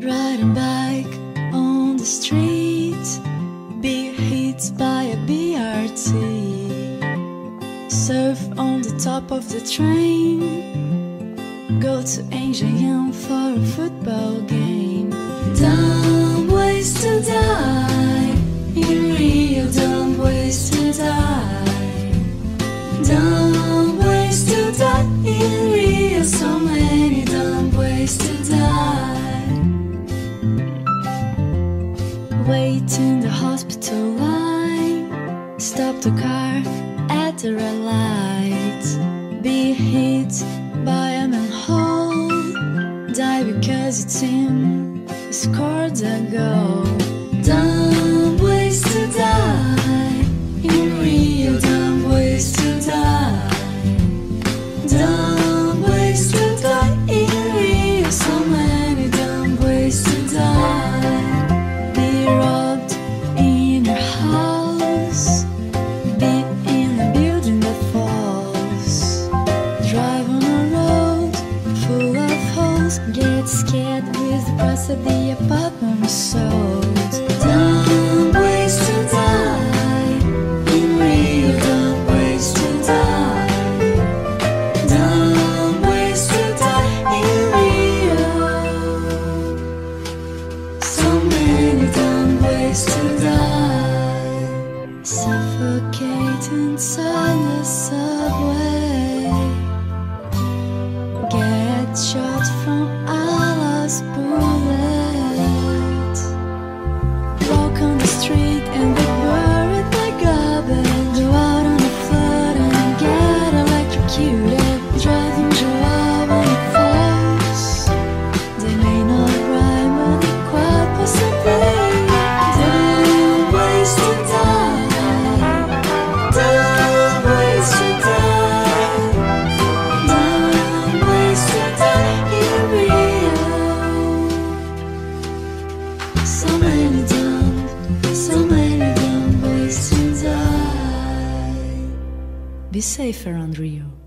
Ride a bike on the street, be hit by a BRT, surf on the top of the train, go to Engenhão for a football game. Dumb ways to die in Rio, dumb ways to die. Dumb ways to die in Rio, so many dumb ways to die. Wait in the hospital line, stop the car at the red light, be hit by a manhole, die because your team scored a goal. Dumb ways to die in Rio, dumb ways to die. Dumb ways to die in Rio, so many dumb ways to die. Be robbed in your house, be in a building that falls, drive on a road full of holes, get scared with the price of the apartment was sold. Dumb ways to die in Rio, dumb ways to die. Dumb ways to die in Rio, so many dumb ways to die. Suffocate inside the subway, get shot from Allah's bullet, walk on the street and be buried by garbage, go out on the flood and get electrocuted, driving Joao on the falls. They may not rhyme, but they quite possibly. Dumb ways to die, dumb ways to die. Dumb ways to die in Rio, so many dumb ways to die. Be safe around Rio.